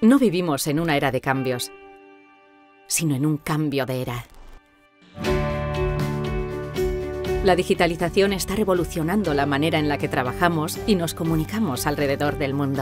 No vivimos en una era de cambios, sino en un cambio de era. La digitalización está revolucionando la manera en la que trabajamos y nos comunicamos alrededor del mundo.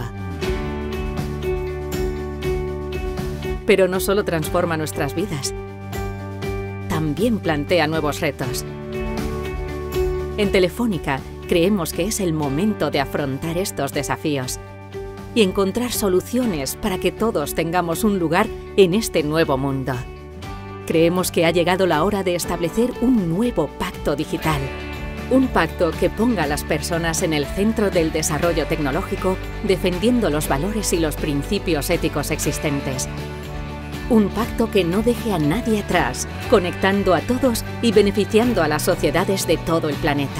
Pero no solo transforma nuestras vidas, también plantea nuevos retos. En Telefónica creemos que es el momento de afrontar estos desafíos y encontrar soluciones para que todos tengamos un lugar en este nuevo mundo. Creemos que ha llegado la hora de establecer un nuevo pacto digital. Un pacto que ponga a las personas en el centro del desarrollo tecnológico, defendiendo los valores y los principios éticos existentes. Un pacto que no deje a nadie atrás, conectando a todos y beneficiando a las sociedades de todo el planeta.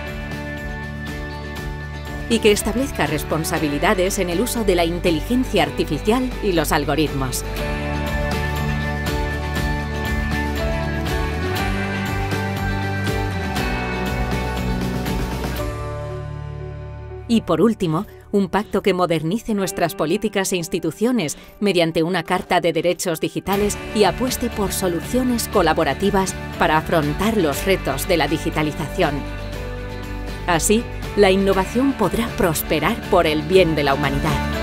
Y que establezca responsabilidades en el uso de la inteligencia artificial y los algoritmos. Y por último, un pacto que modernice nuestras políticas e instituciones mediante una Carta de Derechos Digitales y apueste por soluciones colaborativas para afrontar los retos de la digitalización. Así, la innovación podrá prosperar por el bien de la humanidad.